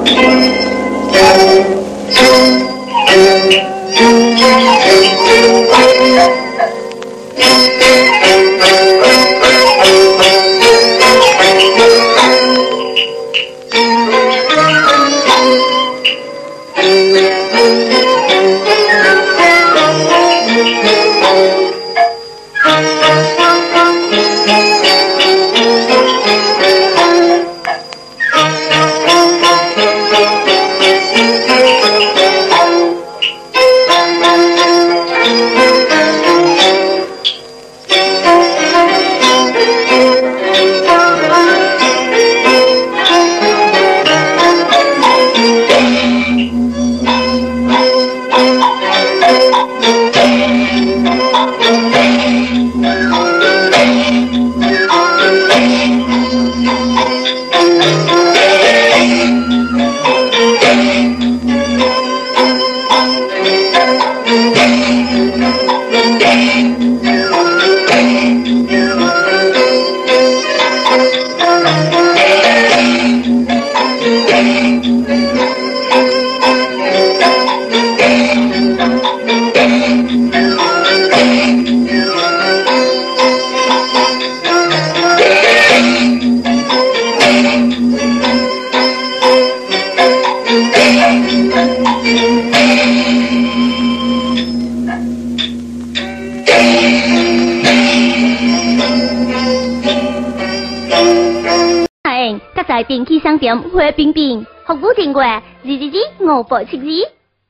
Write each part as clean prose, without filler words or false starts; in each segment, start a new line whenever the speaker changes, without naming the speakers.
在电器商店花冰冰，服务电话2225872。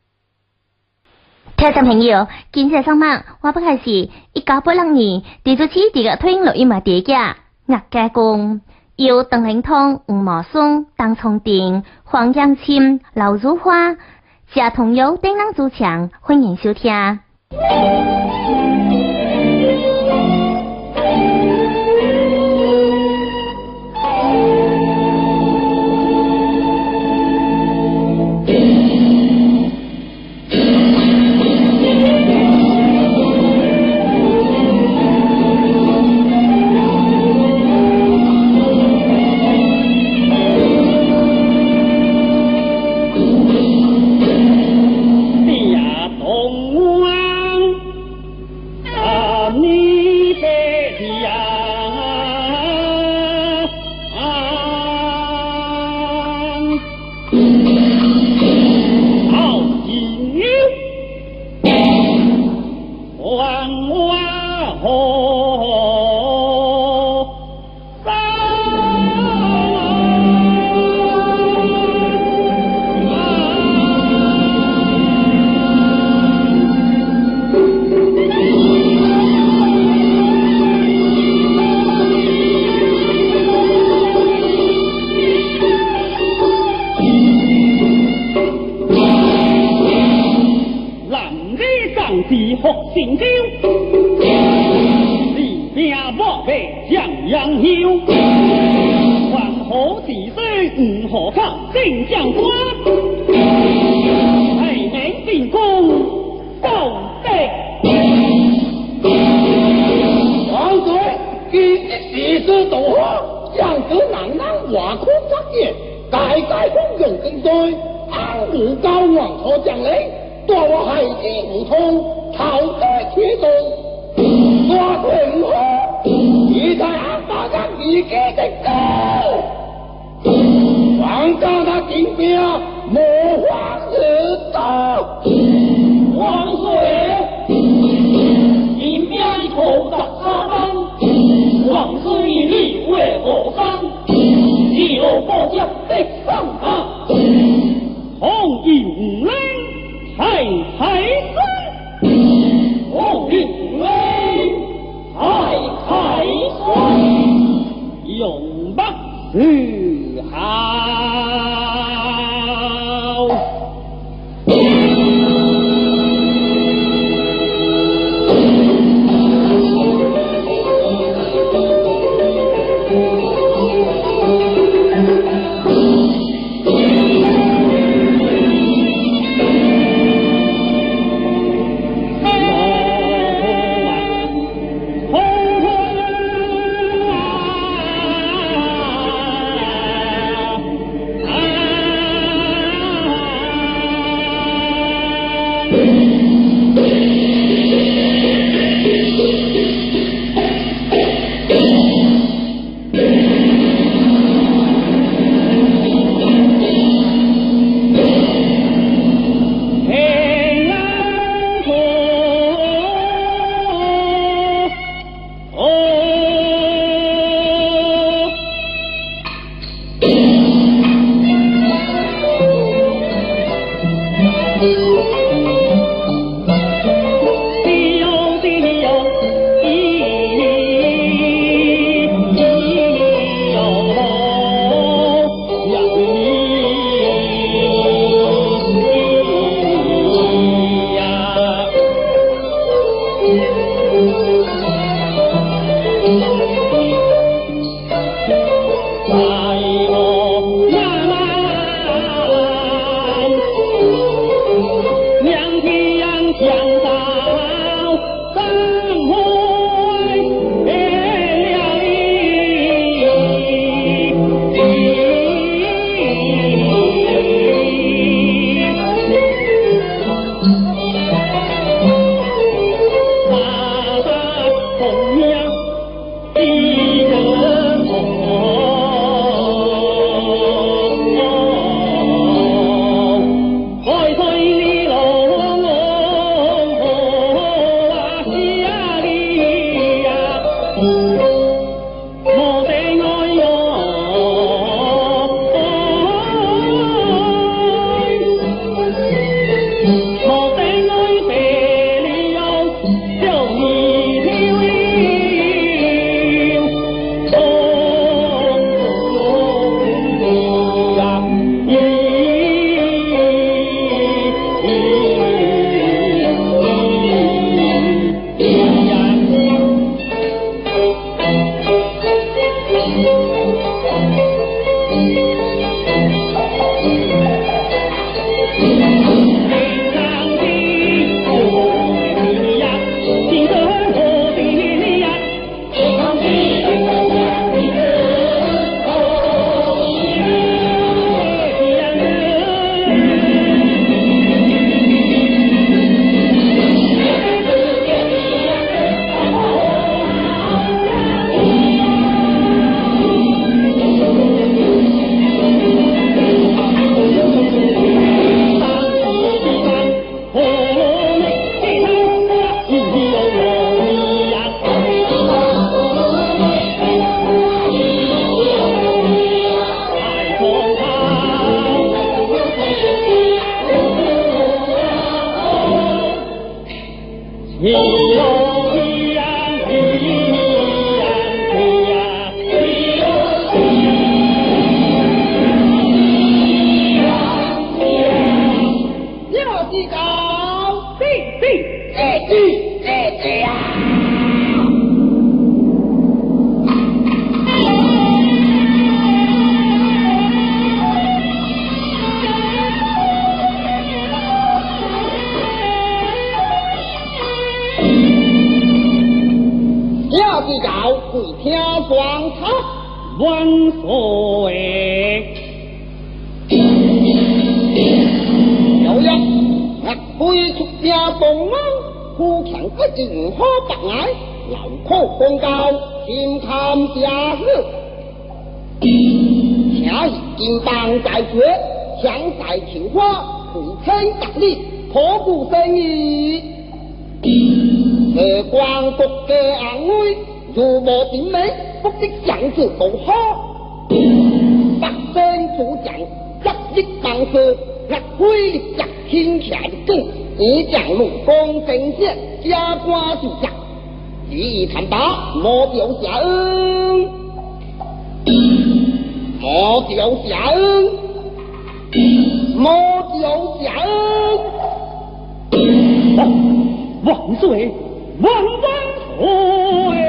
听众朋友，今日上网，我不开始1986年地主持这个推录音嘛碟架，岳家公由邓灵通、吴茂松、当聪定、黄杨清、刘如花、谢同友等人主唱，欢迎收听。
万岁！有日我推出家动安，富强不尽可白矮，劳苦公教，天tham家事。恰以金棒在决，强在求花，回称达理，破故生意。月光国家安危，如无点美。不知想字道好，百姓主将执役当事，压灰力夹天下的根，以将路公正线，加官就职，只以谈打，莫表下恩，莫表下恩，莫表下恩。万岁！万岁！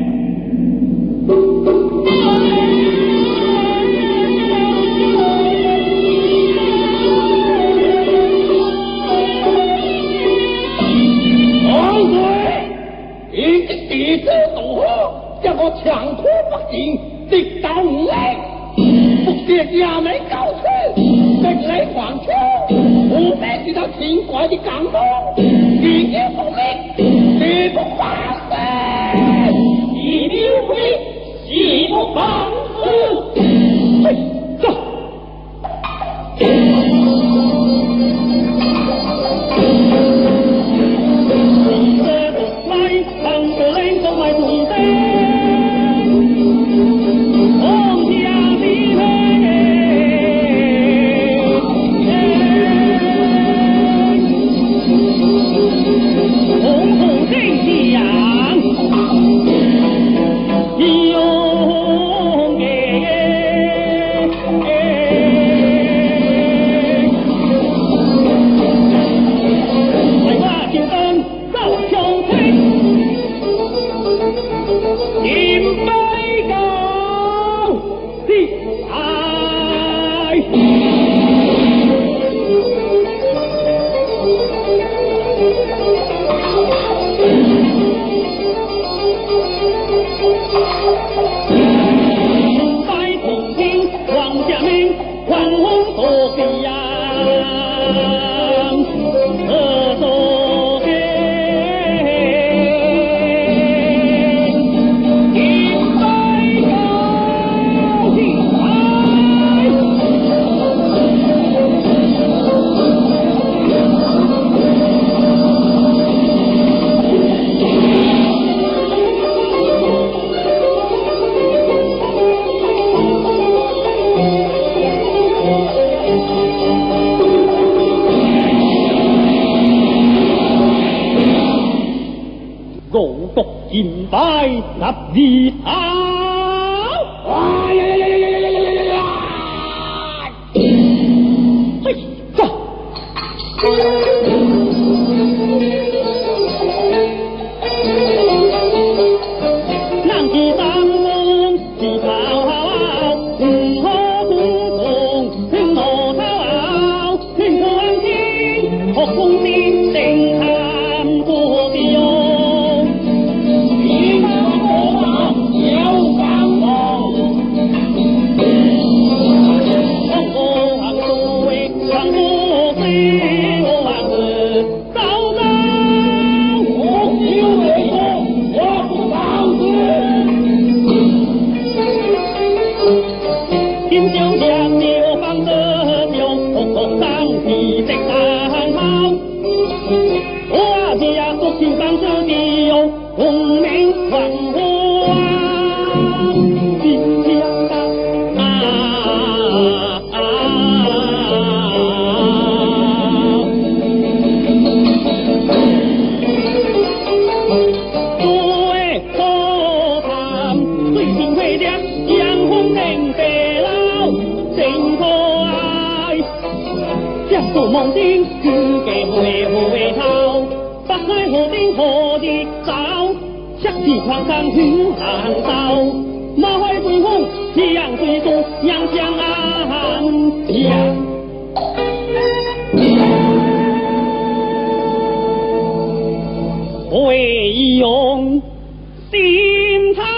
地主同好，叫我强拖不进，直到5年，不是衙门告辞，逼你还车，无非是他奇怪的感动，自己奉命，绝不放肆，一流会，誓不放肆。走。金牌12号，哎呀呀呀呀呀呀呀呀呀！嘿，走。人是三公是好好，唔可公公听我好，听我听，学公司正探过标。
心可爱，将做梦顶举家回头，北海河边河日走，赤旗狂上雄寒刀，马海随风，夕阳随风，阳相安呀。为用心肠。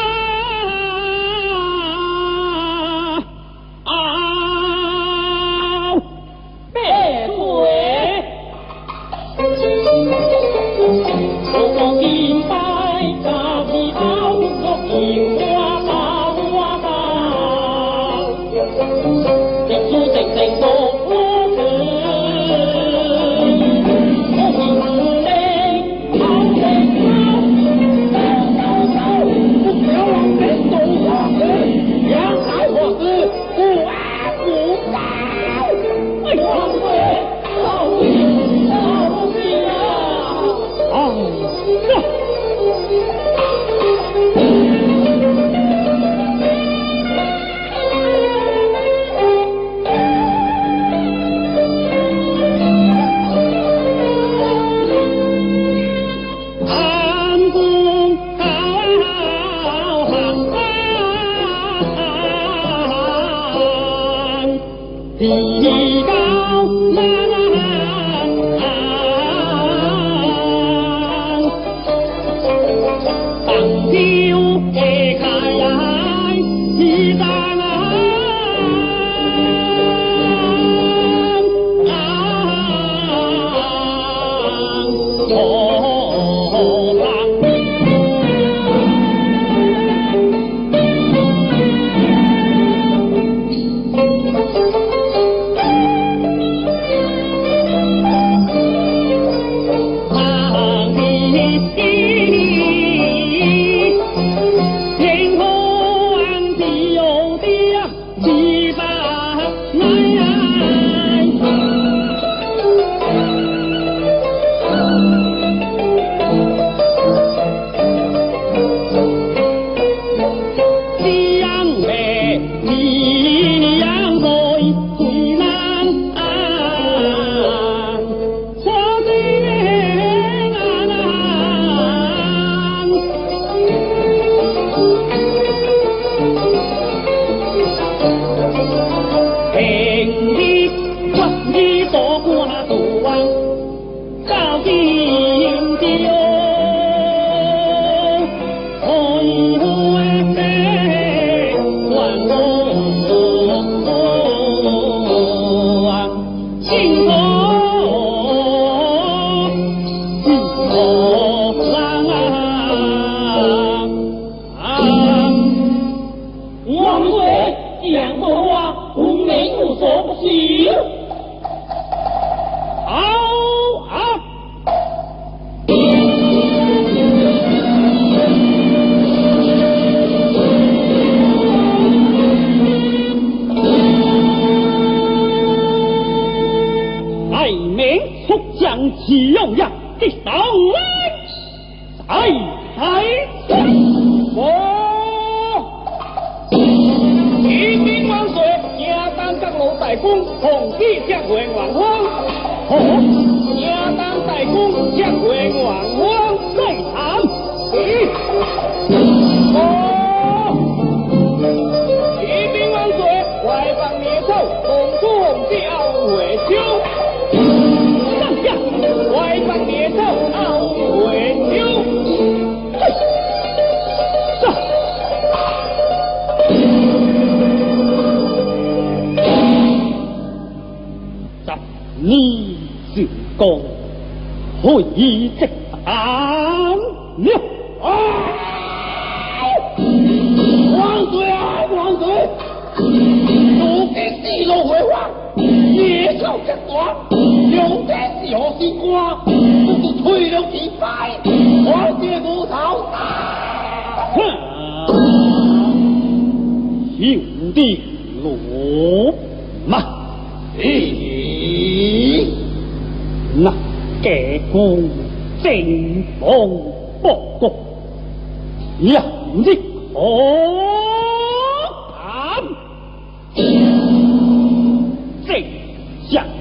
人的。 哦，啊！
Hãy subscribe cho kênh Ghiền Mì Gõ Để không bỏ lỡ những video hấp dẫn.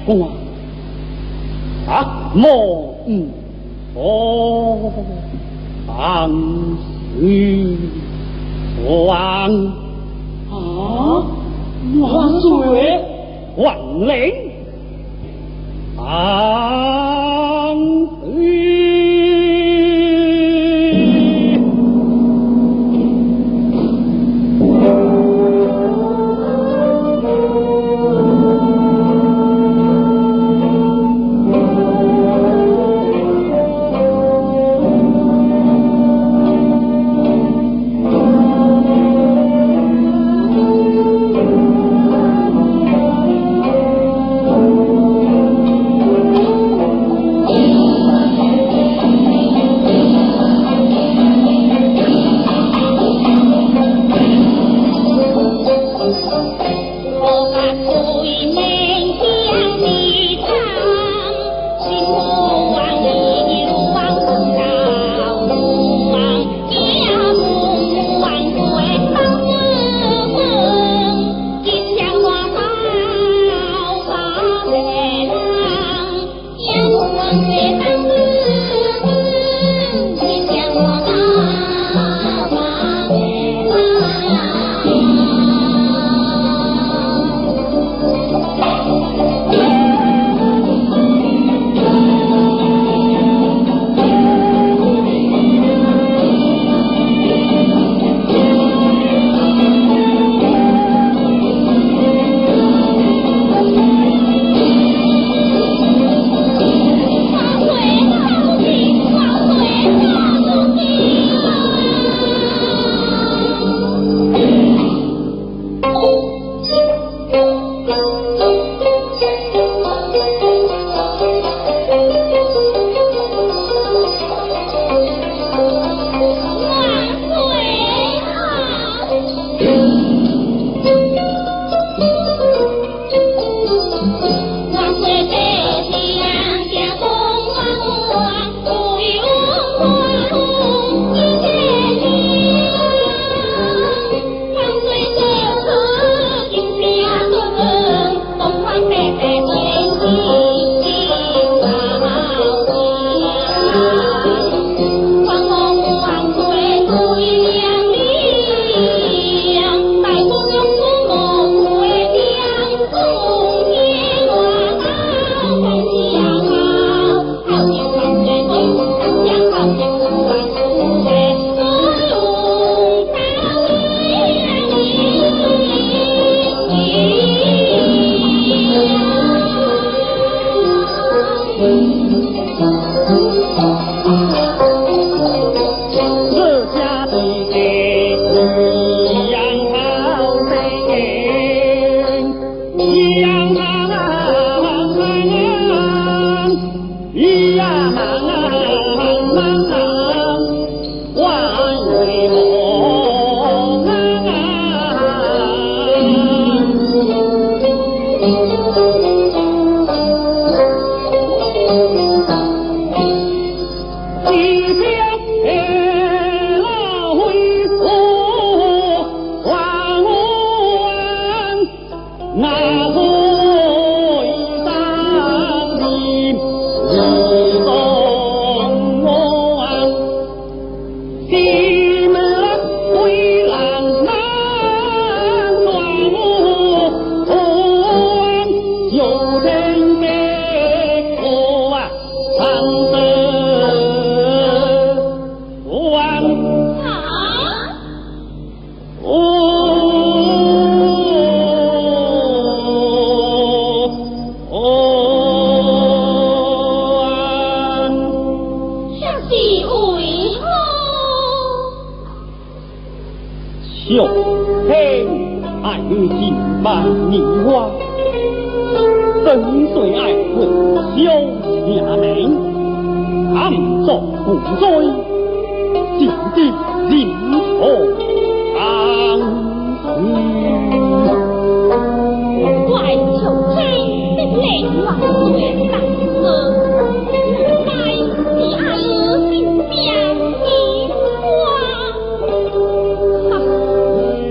光啊，莫哦，安于王啊，万岁，万灵安于。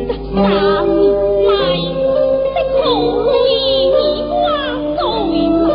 大年来，的可会你我做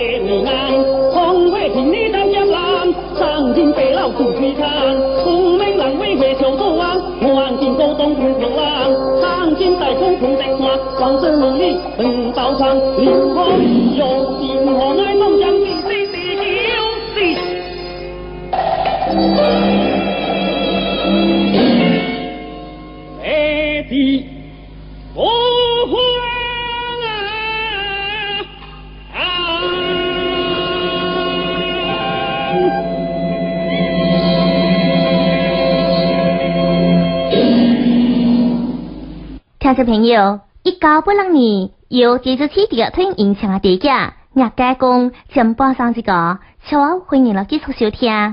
你难，红会听你当家郎，上进北老出去看，聪明人为会求作王，黄金沟东不流浪，上进在空空在花，王者能力很高长，灵活有心，我爱梦想必须的游戏。Ready, oh!
听众朋友，1986年由电视机电推影响的电影《叶家公》全播上这个，请欢迎了继续收听。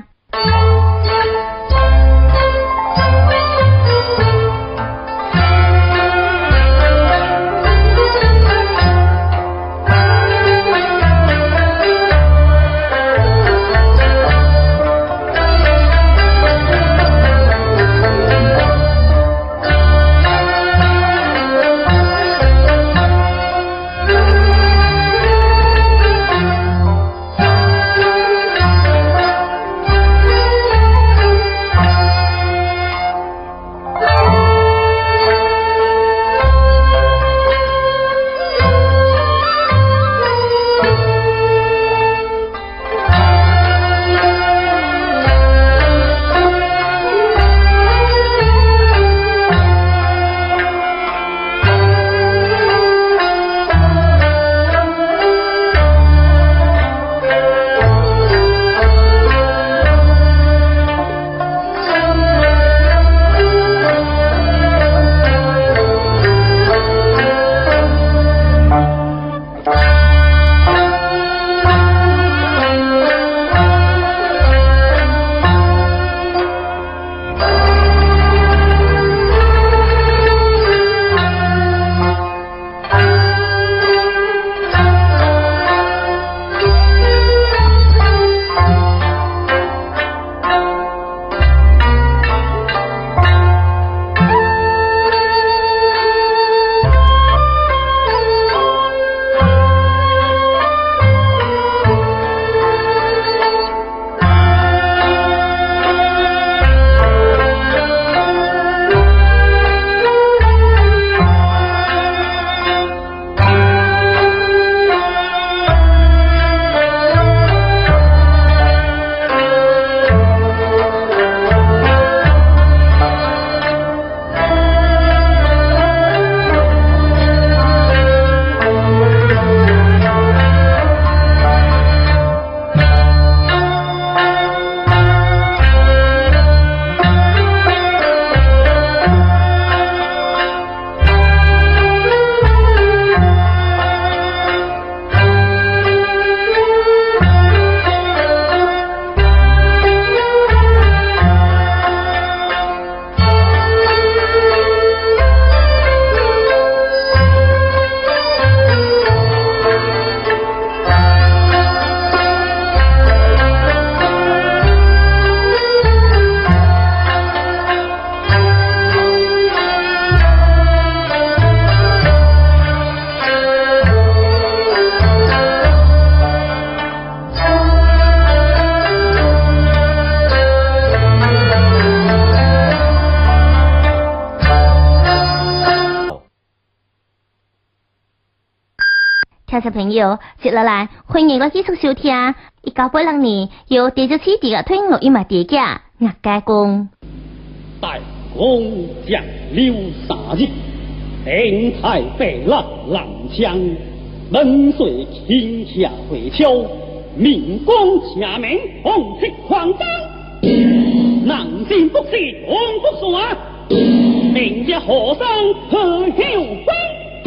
听众朋友，接下来欢迎继续收听1986年由电视机电推录音的电影《叶家公》。
大公将刘3日，天台北浪浪江，门水天下回敲，民光下面红色狂张，南京不是红不耍，名家和尚何hiệu光。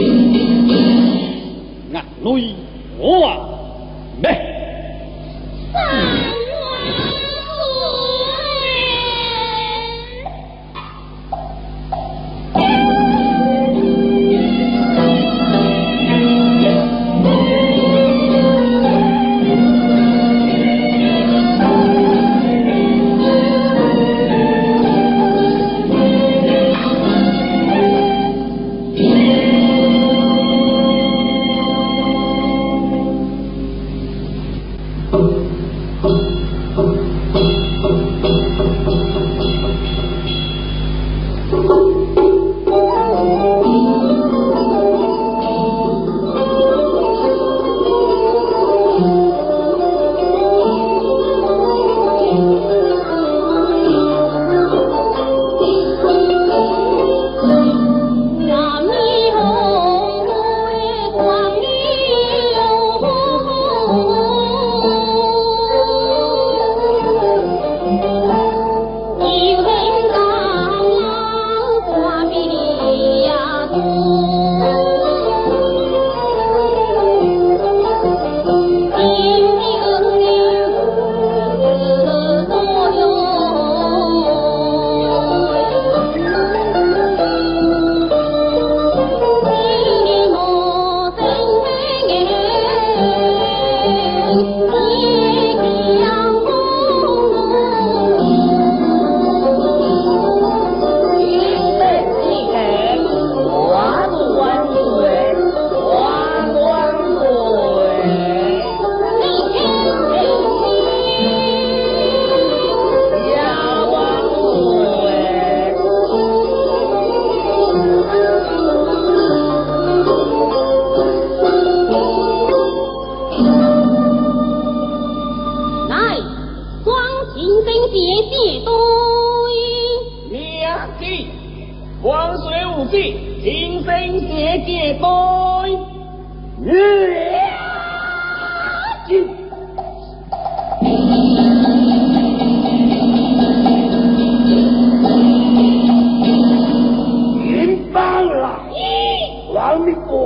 眼淚我啊咩？ 接待。
银邦来，王你鬼，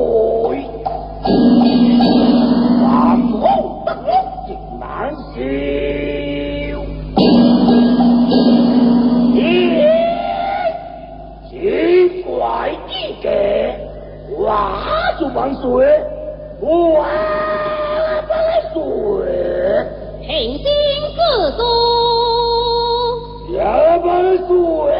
王后得了竟难笑。奇怪的个，我就万岁，我不来岁，
平心自足。
也万岁。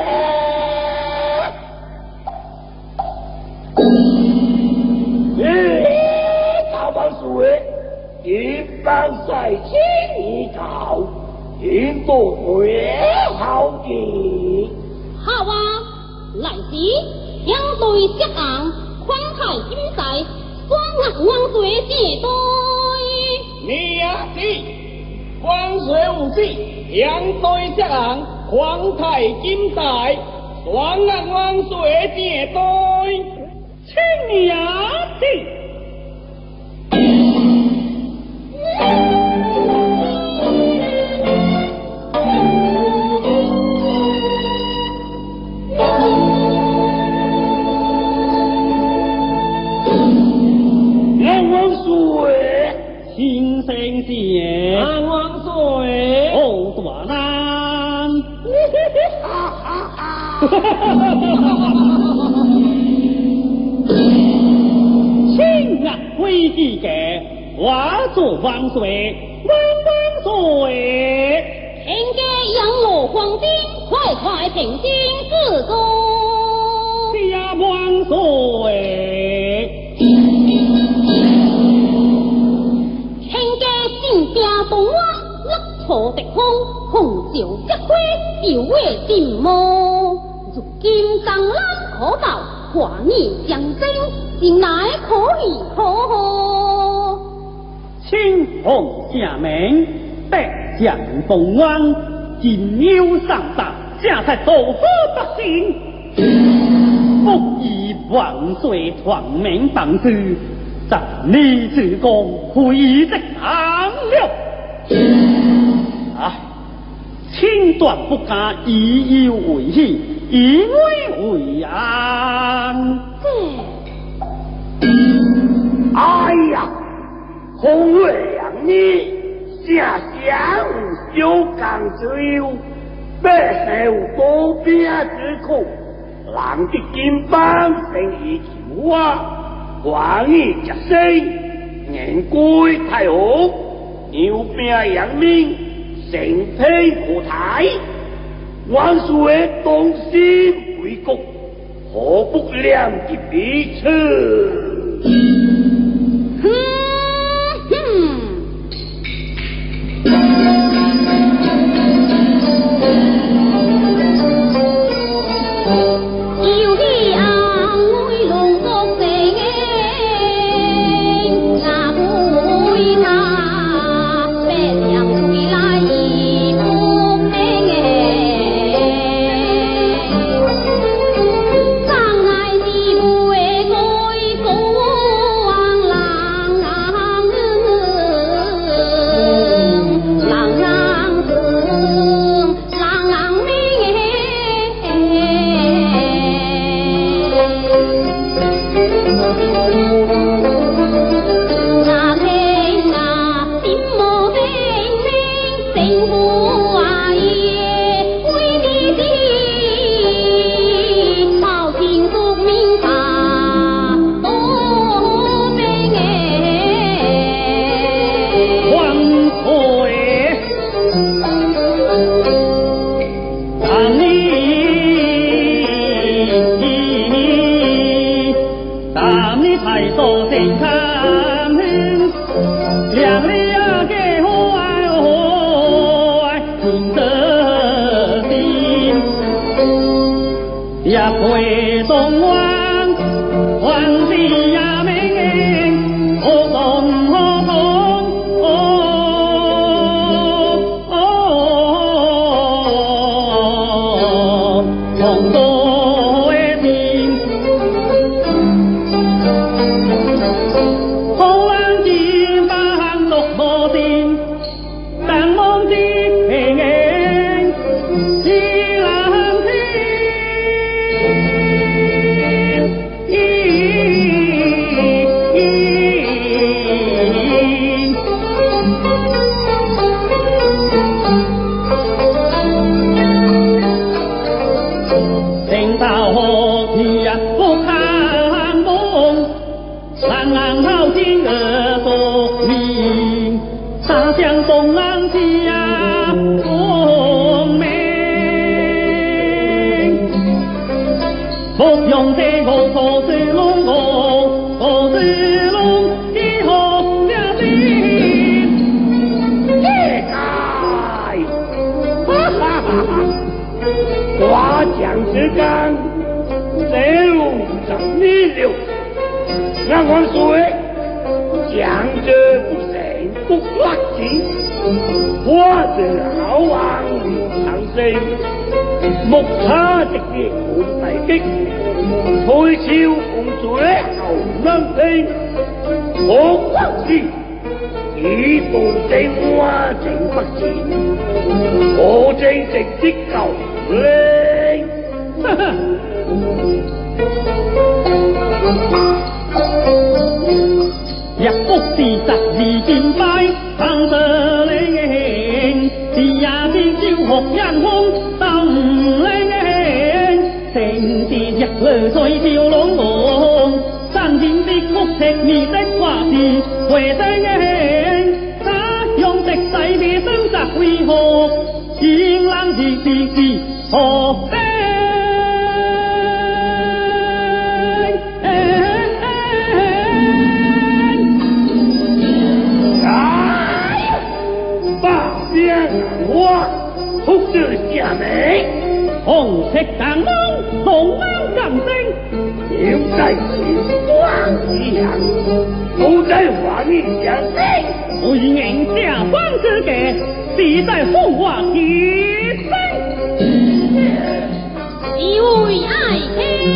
大万岁，一般在清一朝，应做最好的。
好啊，来时相对接昂，宽太金仔，双额万岁接待。
你呀是，万岁无忌，相对接昂，皇太金在，双额万岁接待。请呀是。新生节，万岁！哦，大难！请啊，规矩嘅，我做万岁，万岁！
天家养罗皇帝，快快平心自足。
是啊，万岁！
东湾勒错敌方，红袖一挥，摇尾进魔。如今江南可报，华义相争，是乃可喜可贺。
青红下名，得将东湾，金腰上达，下在造福百姓。不以万岁传命办事，咱你主公会的堂了。啊！清断不敢以忧为喜，以危为安。
哎呀，红月亮你下乡有港之忧，百姓有多病之苦，人的金榜生意求啊，万意吉星，年归太后。牛兵扬名，成披河台，万岁动心为国，何不两极彼此？
上岸好听耳朵里，大江东岸家风美，不用这个口水龙口水龙的好家庭，
耶开，哈哈哈哈！花将之间，这路上逆流。那王水讲者不成不发情，花者好望长生，木叉直接好大擊，退潮洪水後能平，我國事以道正話正不前，我正直接cầu lên。
一福是12件拜，行得靈，是也是小學人空tâm靈，成是日來在笑龍王，山前的福赤面的話是回聲，他用直仔的生責為何，天冷是何的？
哭着下美，
紅色燈籠，龍貓金星，
要在前光之行，不在華麗相聲，
為迎下方之嘅，是在風華之聲，
以為愛卿。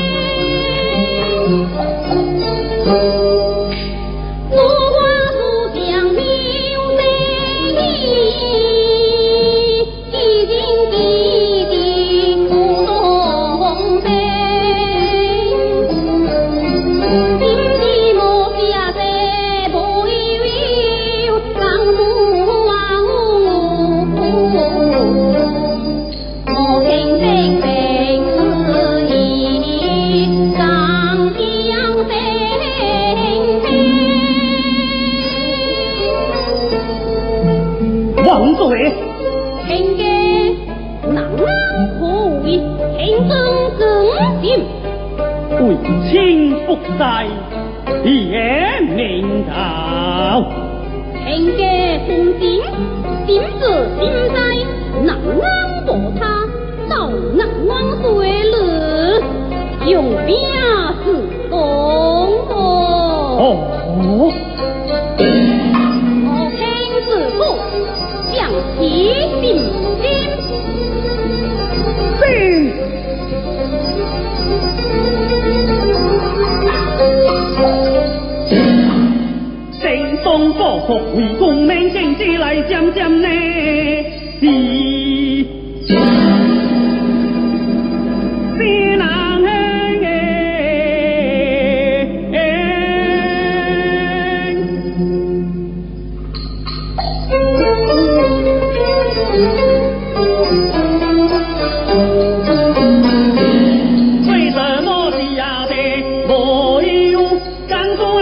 在也明道，
卿家从今点子点在，能安无他，早能安水了，用兵是公公。
哦，
我卿自古将其定心。
东坡學會功名經之嚟漸漸呢是難輕為什麼是呀的我有感動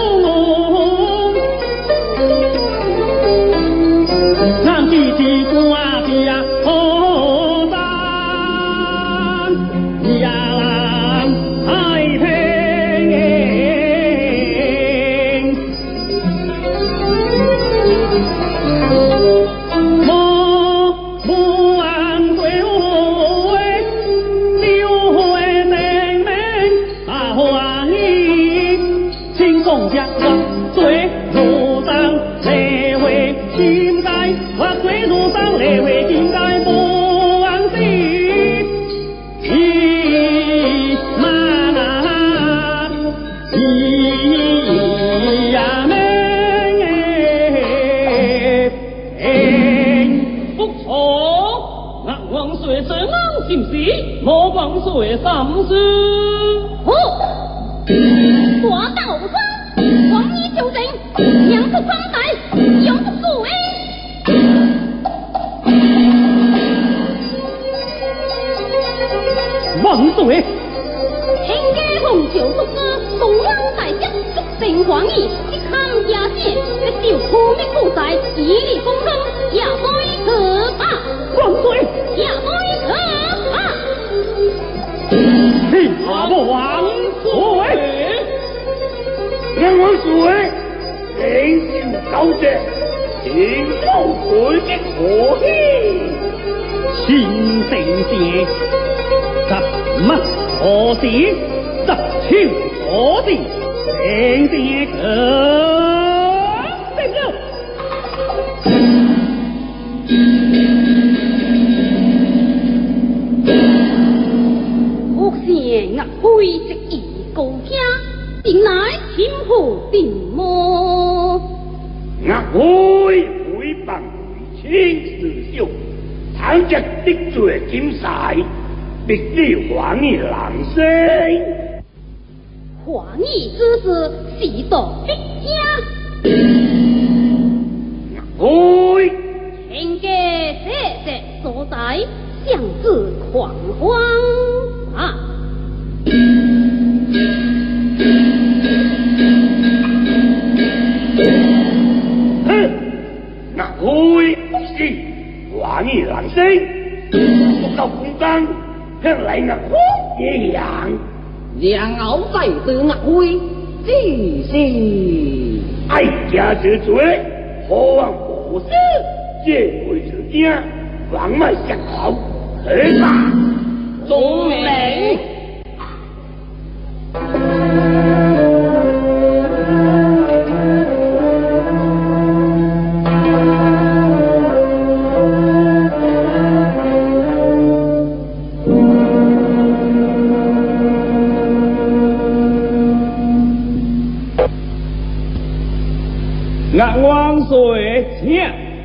我王水心思，
我道生，王衣求情，娘不光彩，永不水。
王水，
卿家红袖竹枝，东方大吉，竹成
皇义，一抗压线，一受苦命负债，以力封公，也对可怕。
万岁！
也对可怕。
阿不万岁！
俺王岁，领袖高洁，天高水的可喜。
新城节，十乜可事，十秋可事，正节可定了。
我先押回这一高听，定乃天父定么？
押回回办清事秀，参加得罪竞赛，必须还你人生。
还你之事，是道必听。
押回
天家这所在，向至狂荒啊！
押回是还你人生，不够公正，向来押回一样。
然后再次押回，只是
爱家之罪，何望无私，借回之家，王脉相好，可吧？
宗明。
押王岁请。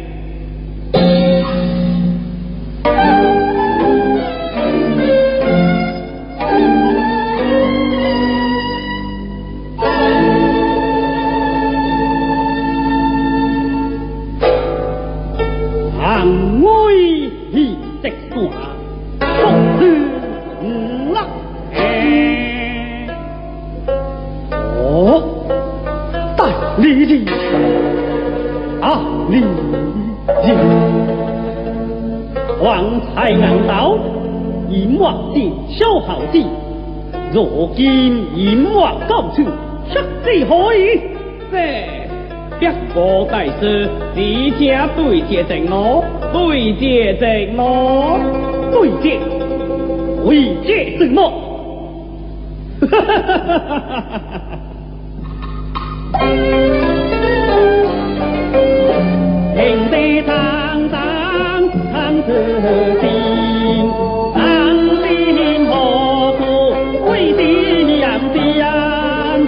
行威喜直线，风雨浪哦，大力力。啊！李靖，王才硬道，银瓦定小豪子，如今银瓦告处，实至可以。这别个大事，只听对接正我，对接正我，对接，对接什么？哈哈哈哈哈哈！天地堂堂堂自心，当今何故为地扬鞭？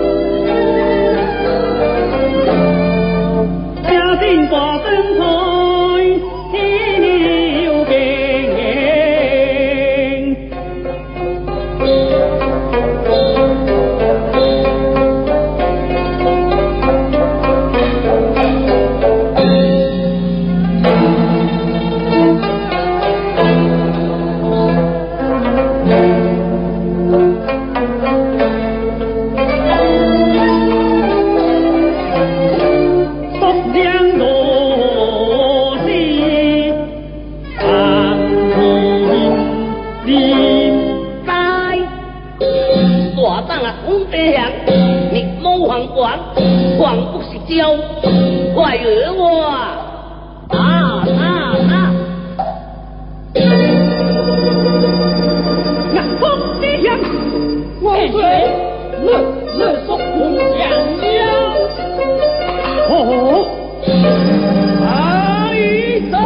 家境过分开，有病。
广不是交，快惹我啊！
南风之响，
万岁！乐速不降妖。
哦，来走。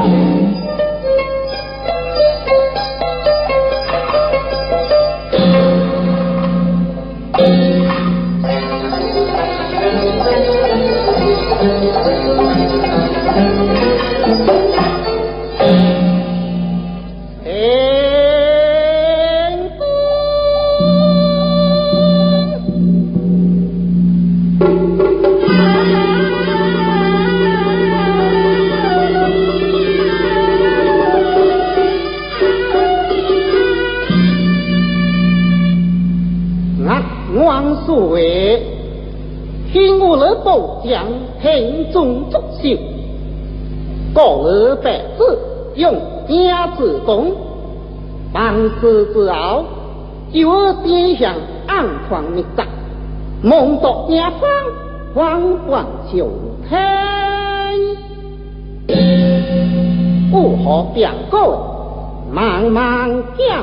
今我来保将행中作秀，国而百子用家之功，万世之后，有而天下暗狂密杂，梦夺家方，皇冠九天。吾何表告？茫茫将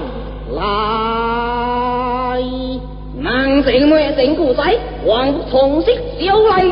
来，
南城咩整故仔，还重色小丽。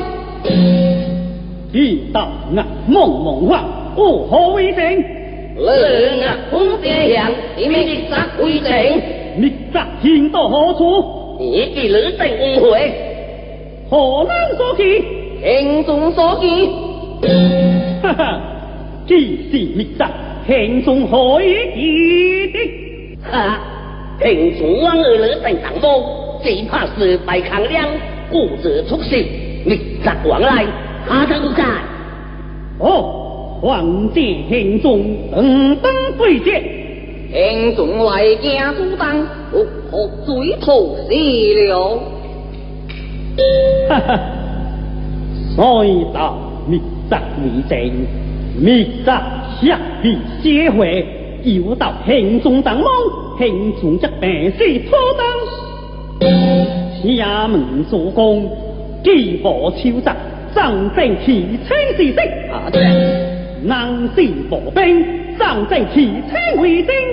一道眼蒙蒙话，吾何为证？
两眼空这样，你们的杀为证？
密杂天到何处？
你的女定误会，
何人所记？
행中所记。
哈哈，既是密杂，행中何以记的？
哈，행中往二女定当中，只怕事败抗量，故自出手，密杂往来，他都不在。
哦，皇帝행中等等对接。
행中来家阻挡，我追头死了。
哈哈，所到密杂为证，密杂下必写会，有到행中当梦，행中则病死妥当。衙门做工，既无秋杂，仗正其清是色。
啊对。
能是步兵，仗正其清为证。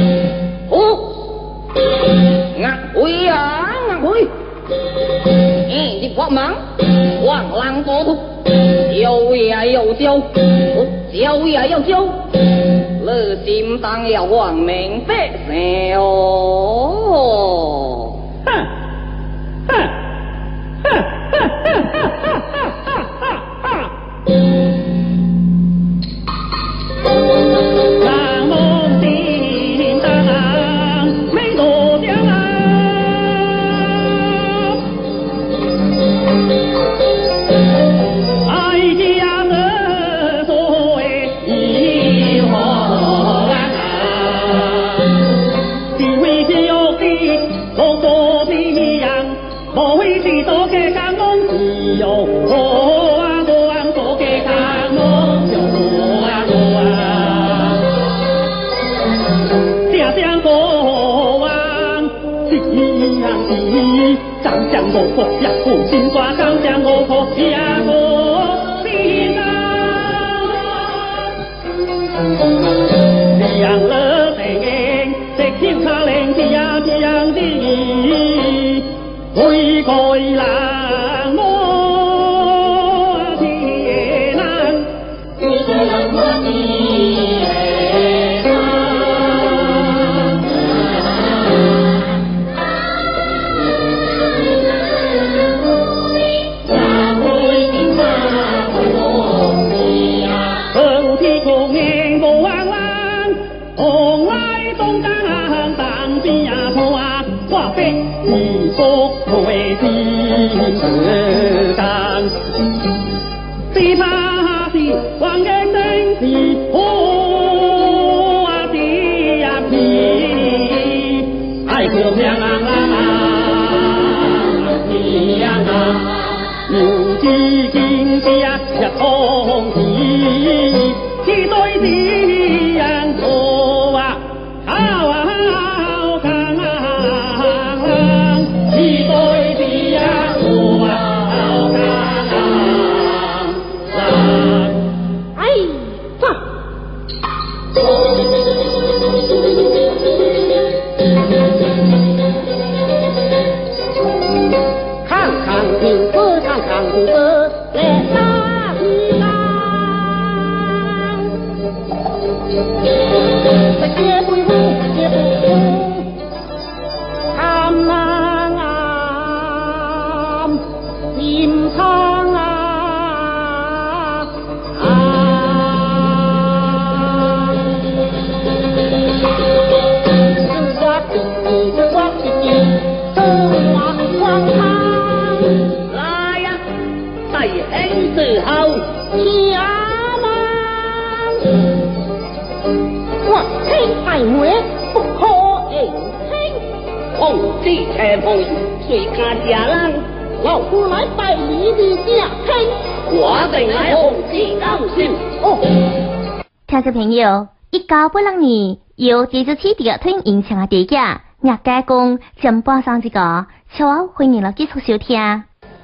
押回啊，押回！你国忙，王郎多土，有也有救，救也有救，你心当要王明白噻哦！
哼哼哼哼哼哼哼哼哼！南梦叮当，美罗江啊！爱家的所谓一花啊，地位的有的，多多的样，莫为的多给干梦的有。张将我国呀，苦心抓张将我国呀，我心啊！养了人，这口卡令的呀的样的，为改郎我的郎，为改郎我的。你说为心事干，只怕是王人真是我的呀皮，爱可漂亮你呀有几斤的呀通体，一对的样子啊，好啊。
老夫来拜你的家亲，
我定来红旗高兴。
哦，
听众朋友，1986年由第17第个推影响的电影《岳家公》正播上一个，超好欢迎了继续收听。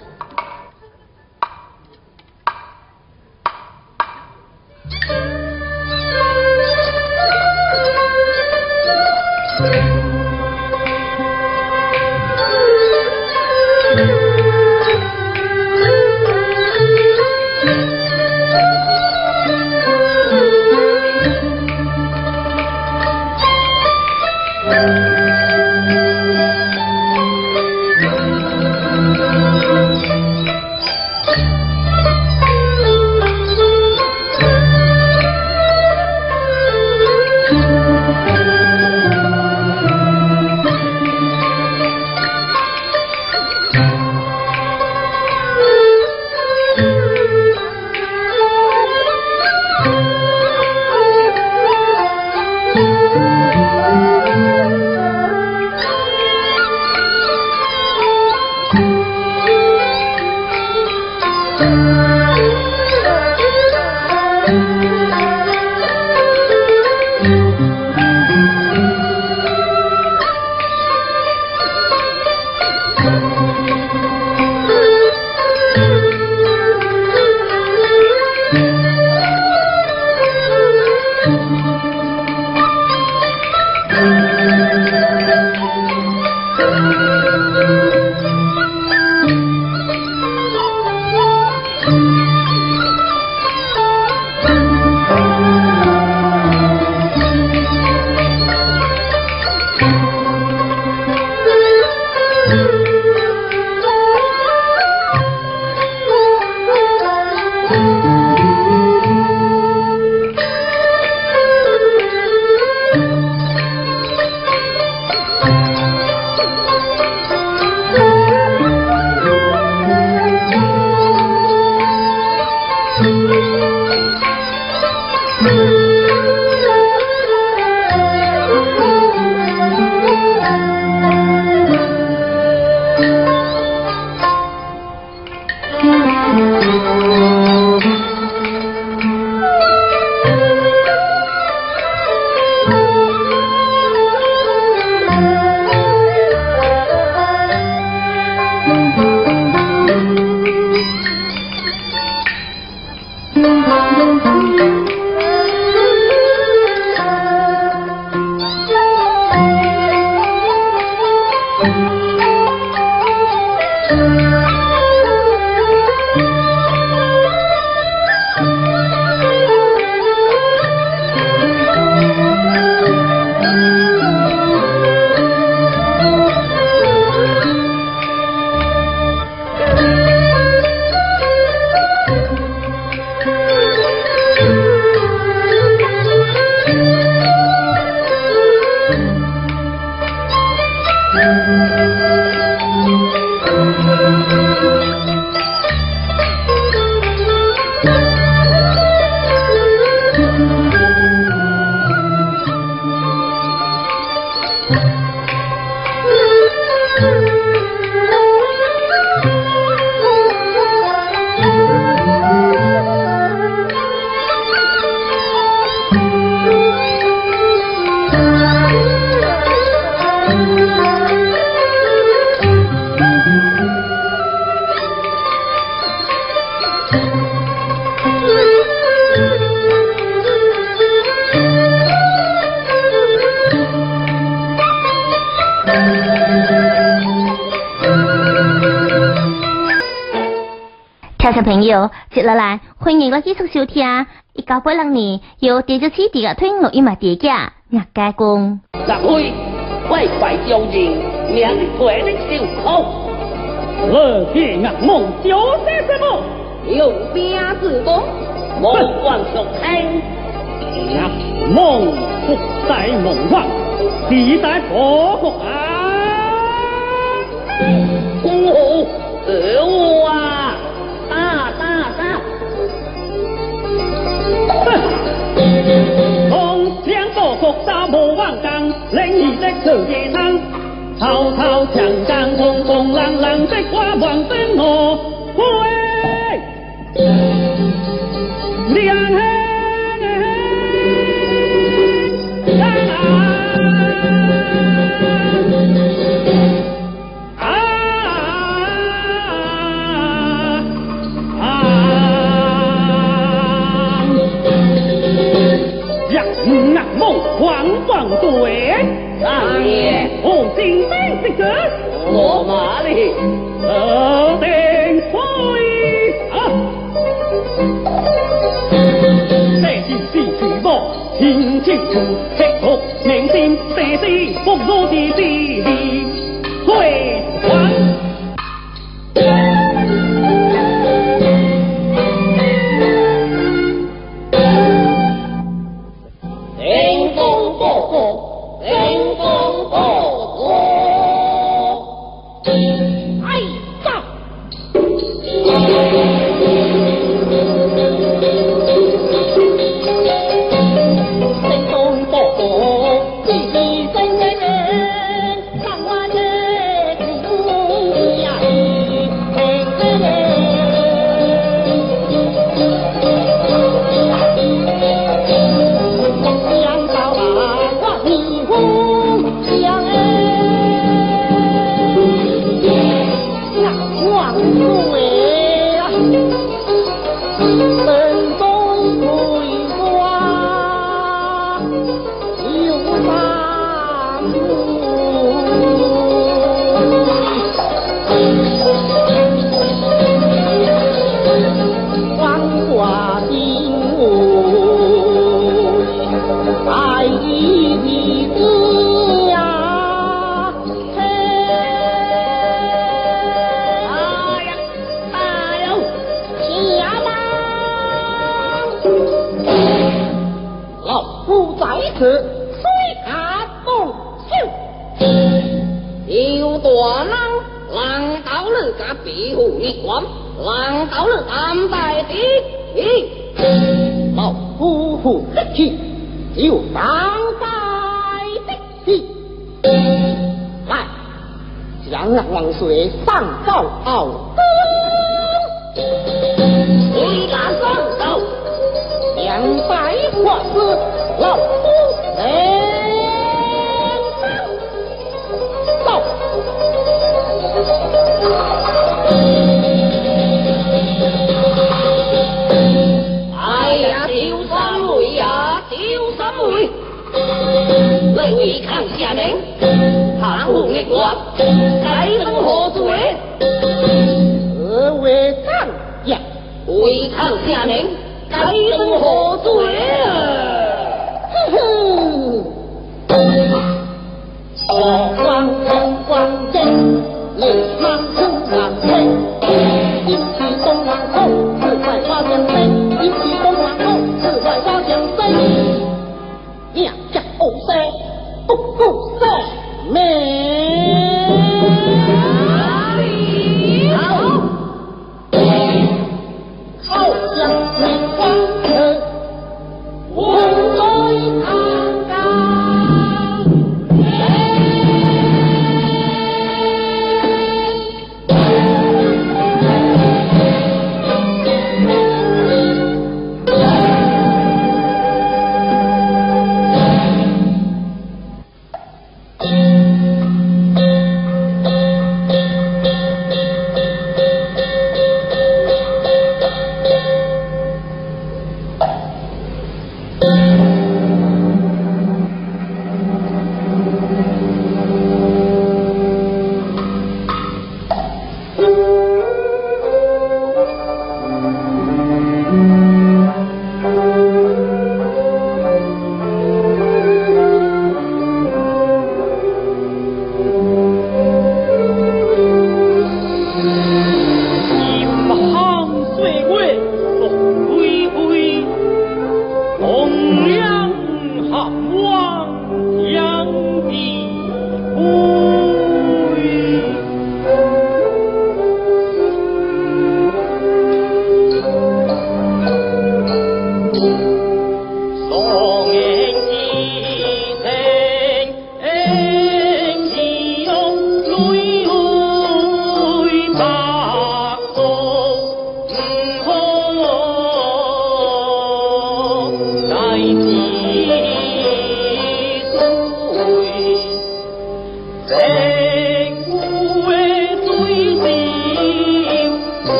听众朋友，接落来欢迎我继续收听1986年由第17第个推录音的电影《岳家公》。
十位快快将人命退的受苦，
我见眼梦就是什么？
有兵自宫，莫忘上听。
眼梦不在梦幻，只在佛国啊！
哦，我啊！打！
从两个国家无忘讲，另一只做野人， 吵吵抢抢，风风浪浪，这瓜往灯笼喂，两嘿。对，
上爷，
红金灯这个，
我马里，
定推啊！这就是曲目，听清楚，吃服明心，这是服务的地理，对王。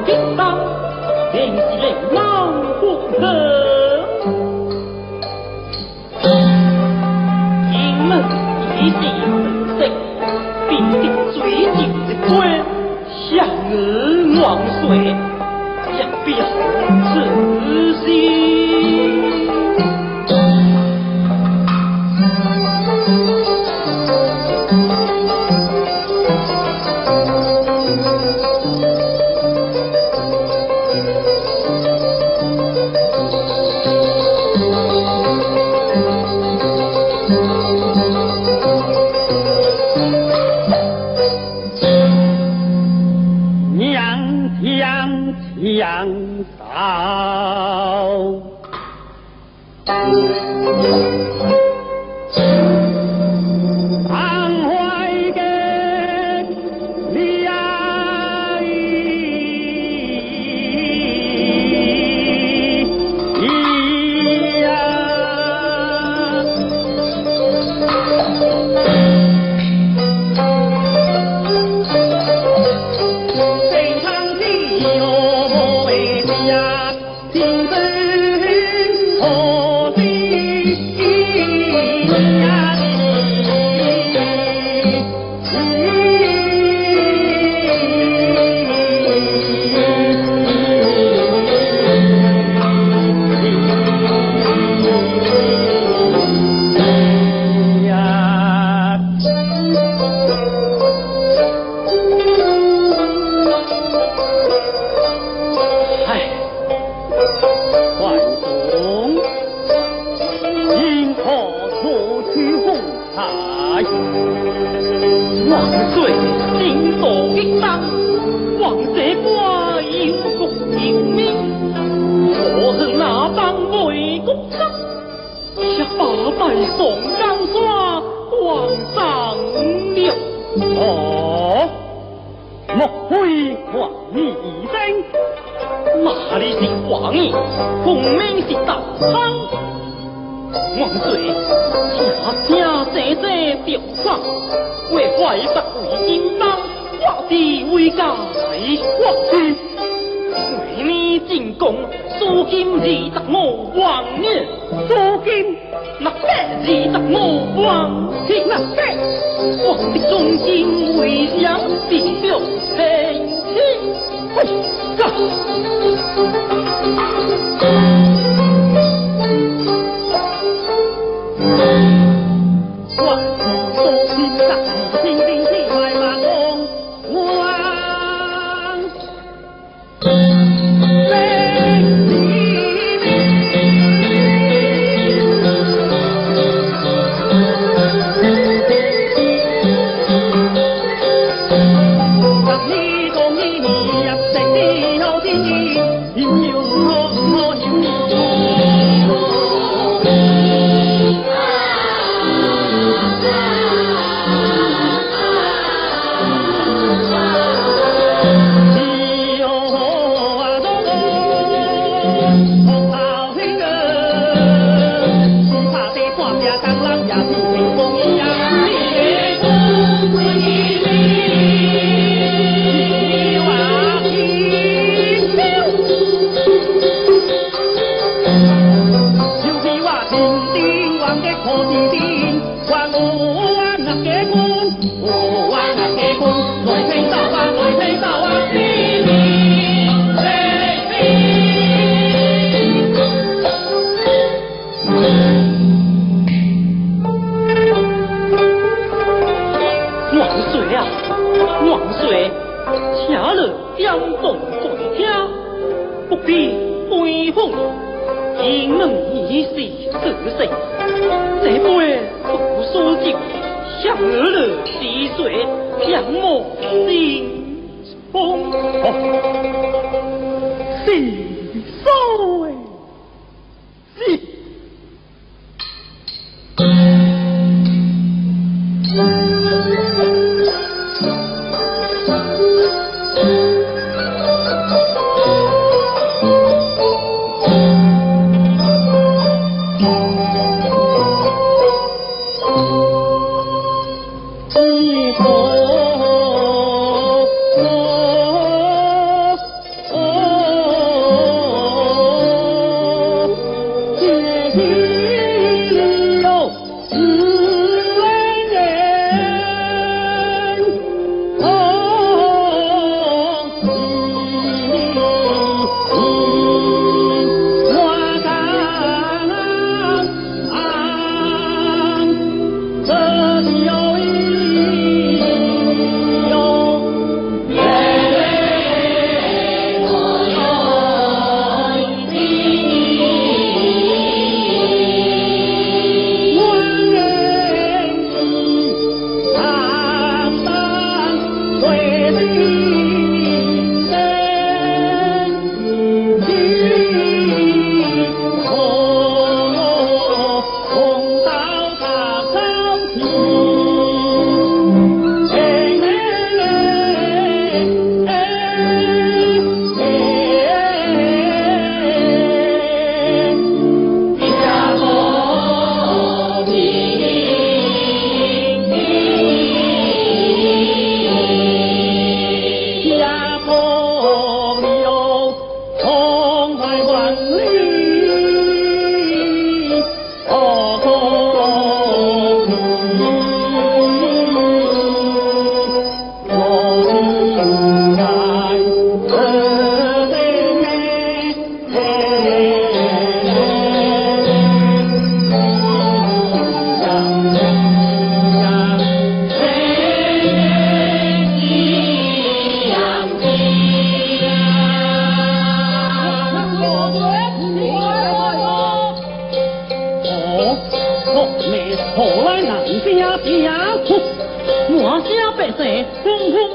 激荡，便是令人不可。英门一时自食，必定水酒一杯，向儿望水，也表此心。杨嫂，安怀的你呀，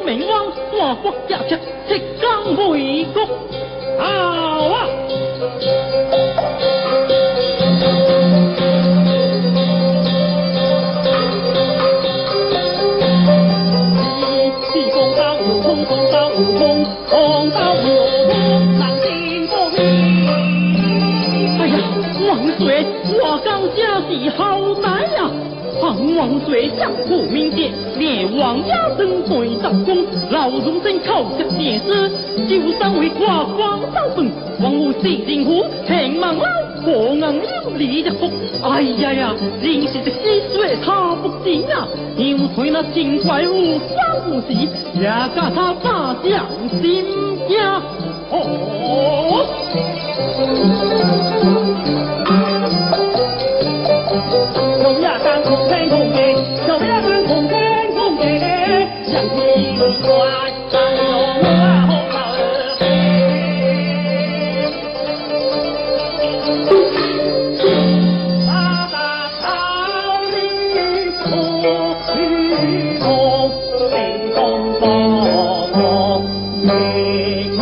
明王，大国家吃铁钢为国。好啊！风刀无痛，风刀无痛，风刀无痛，难定不明。哎呀，王水，我刚家是好歹呀！唐王水江湖名节，列王家登对道公，老荣生靠着烈士，就三位挂光刀本，王母西灵湖，平忙老，何硬有李日福。哎呀呀，真是这溪水他不行啊！又推那情怪无双无时，也加他大将心惊。哦。同呀干同天同地，同呀干同天同地，相提并怪，三龙啊好高儿。大大草里土里头，心中佛佛明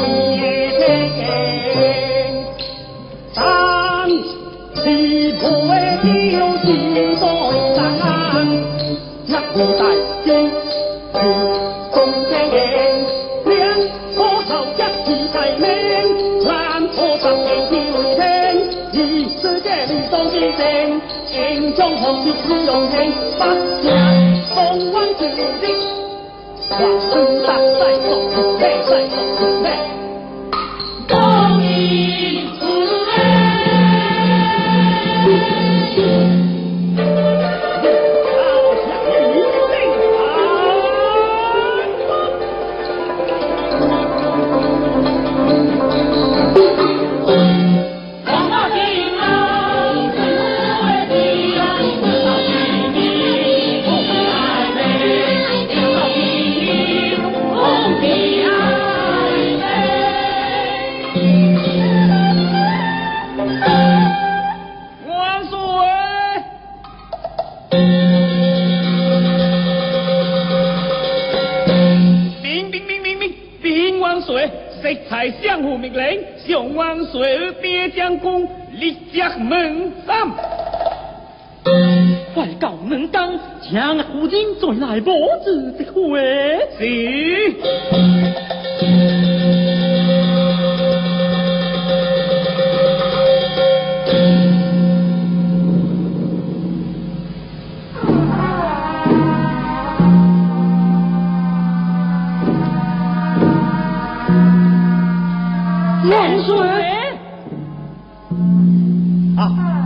天，当起不为丢弃在上，那古代经是中间人，两棵草一起在面，蓝坡上面去为天，以世界里中之神，英雄红的是用天，把家东湾之地，往生大在手，内在手内，公益之人。色彩相互命令，向王水边将军立即门三。快告能当，将夫人再来母子的会。是。万岁！啊，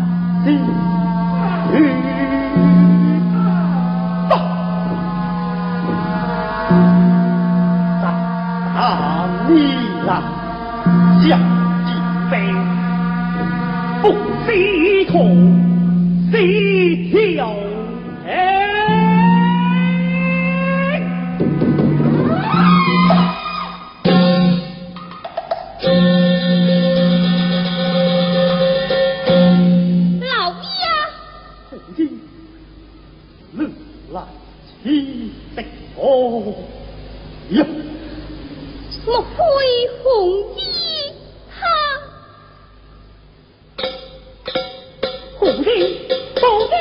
大逆啦，相继飞，不西痛西跳，
莫非红衣他？
红衣，红衣。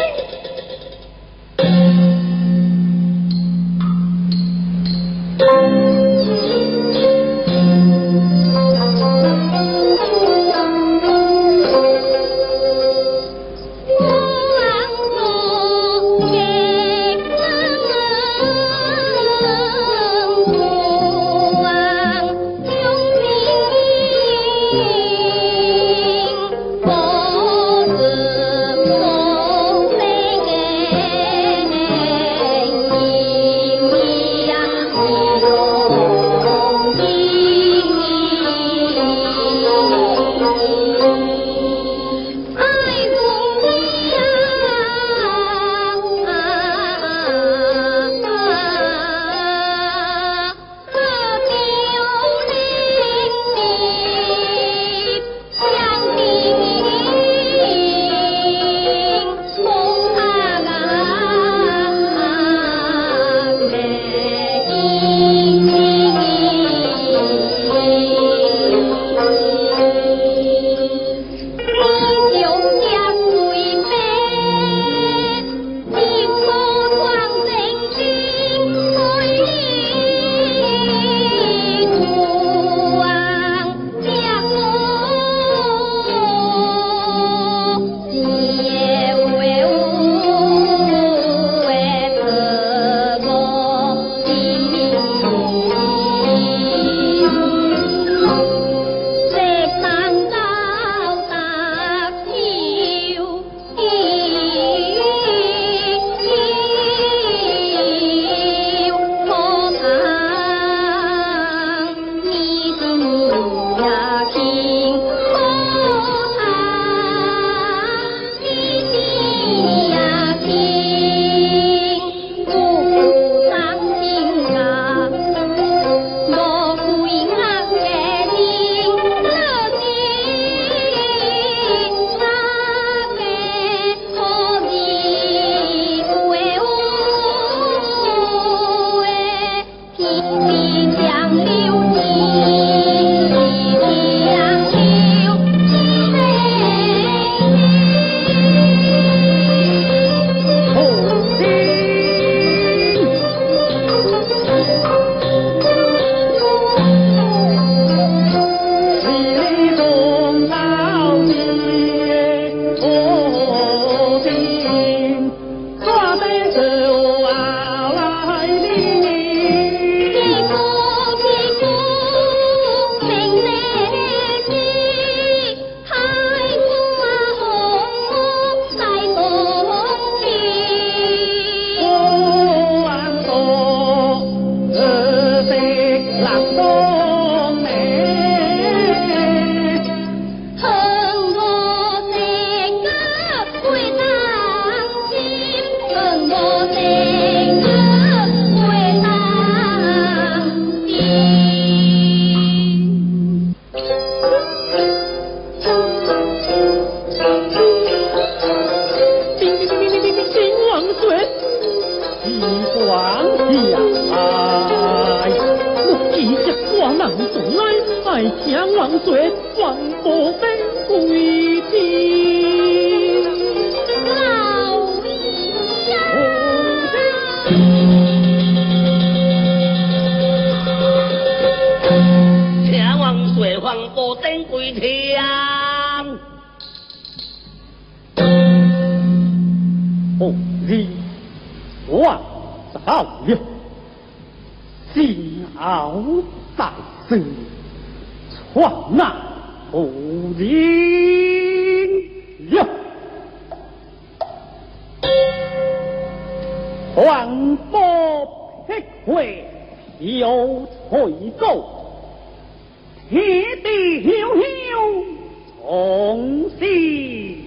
王
乃强王岁，王国登归天。
老
强王岁，王国登归天。
哦，你万造了，心傲在身，传那不灵了。黄波劈会有吹奏，天地悠悠同心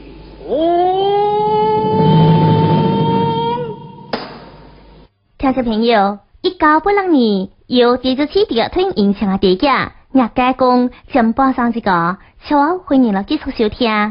听众朋友，1986年由第7第二团演唱嘅电影《岳家公》全播上一个，超欢迎了继续收听。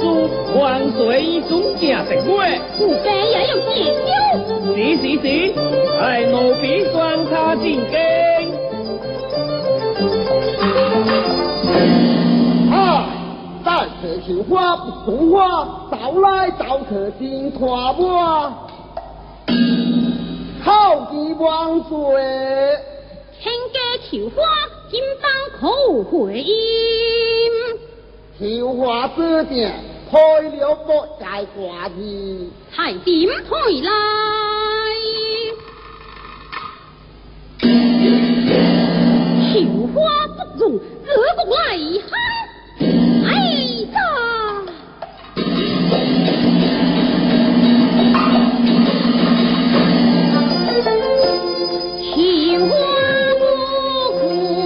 书，万岁以中正成会，
不该也有解救。
是，哎，奴婢宣他进京。
但可求花不送花，早来早可进看我，叩见万岁。
天家求花，金榜口回音。
求花之正，开了不在挂字。
太点退来，求花不容，惹不来哈。哎呀！求花不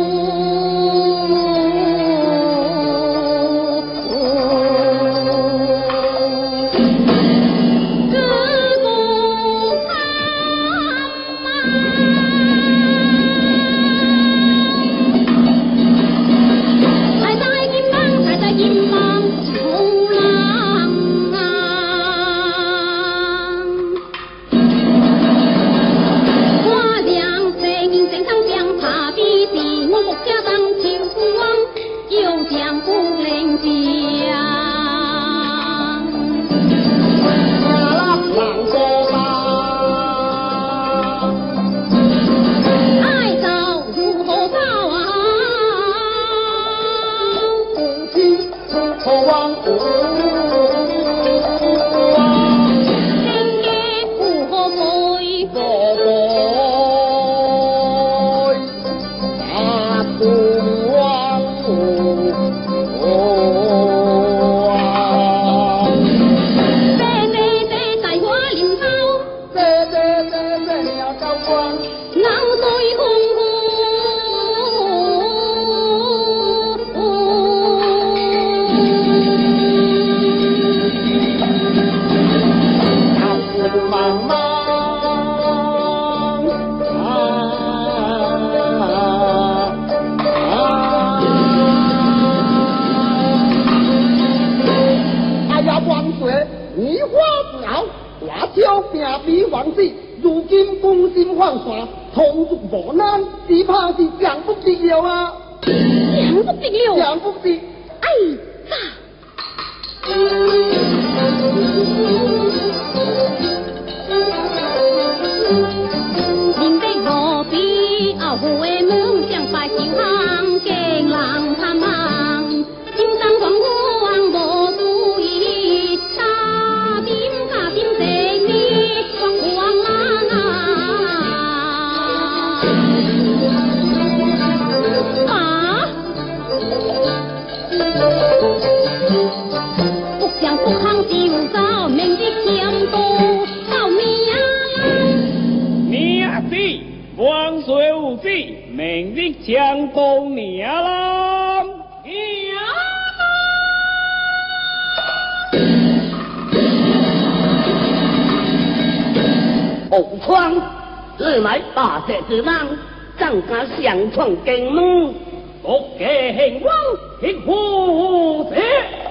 之忙，张家相创京门，国家兴亡，一呼者，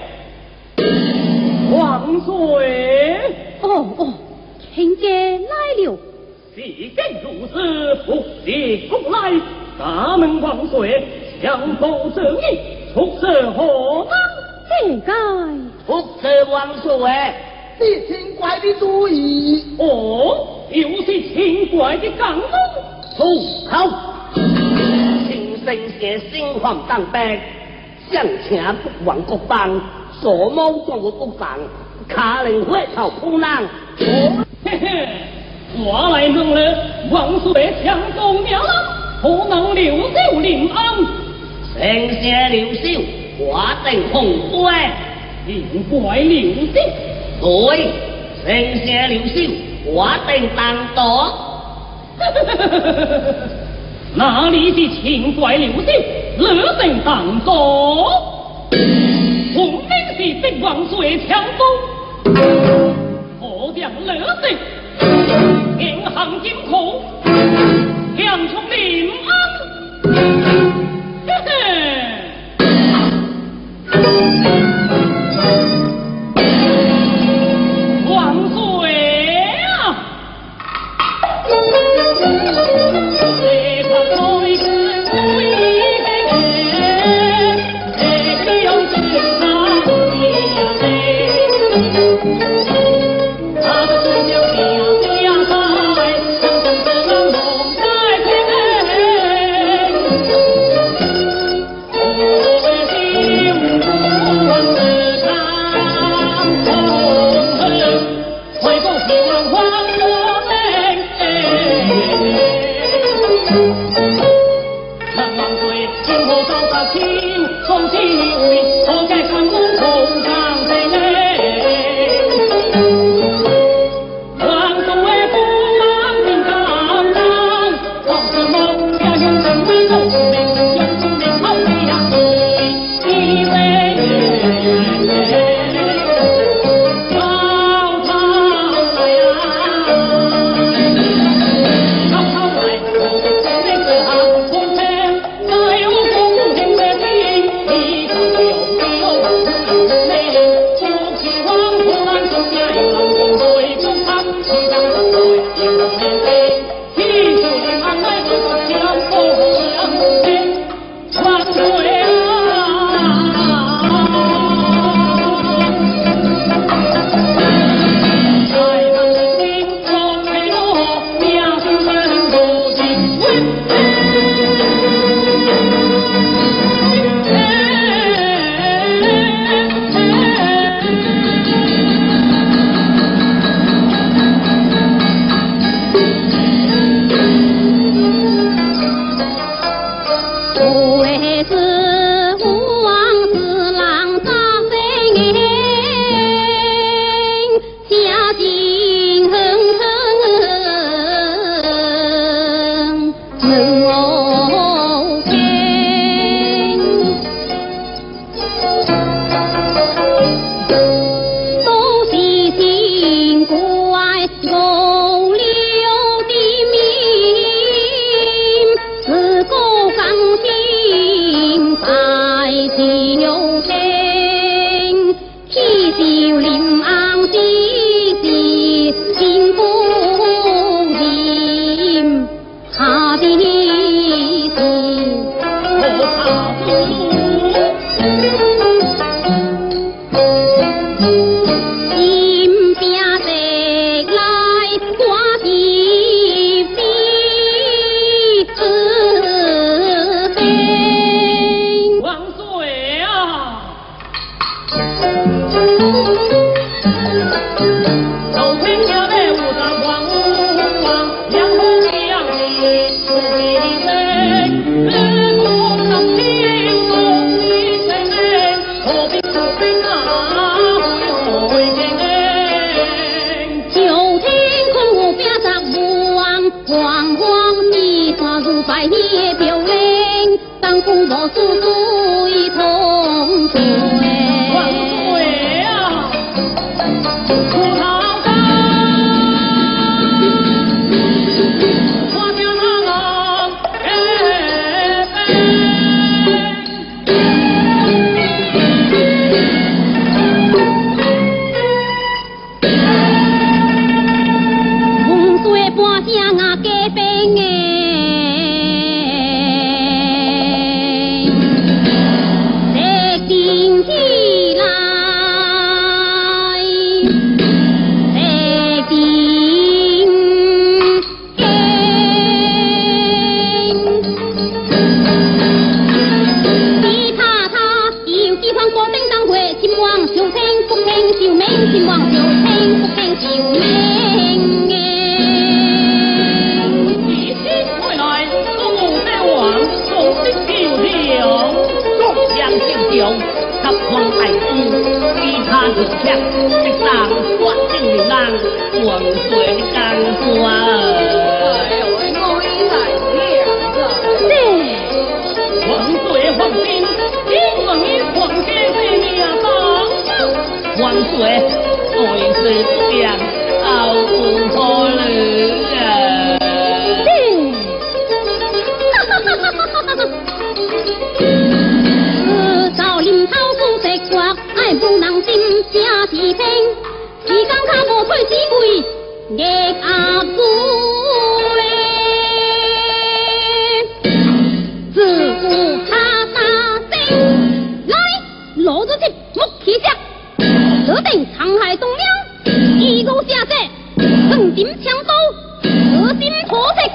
万岁！
哦，卿家来了。
事竟如此，不是公来，大门万岁，相报正义，出色何能？
这该
出色万岁，
是清怪的主意。
哦，又是清怪的港东。
住口！请生些心慌当兵，向前不往国邦，所谋做我国防，卡令会草扑浪。
嘿嘿，我来问了，万岁相公庙了，不能留守临安。
生些留守，我定红对。
灵怪留守，
对，生些留守，我定当多。
哪里是清怪留守，乐定当多？分明是被万岁抢走，何将乐定银行金库，强从临安。嘿嘿，
落入这木器下，指定残害栋梁。 义无下者，横金枪刀，恶心土色，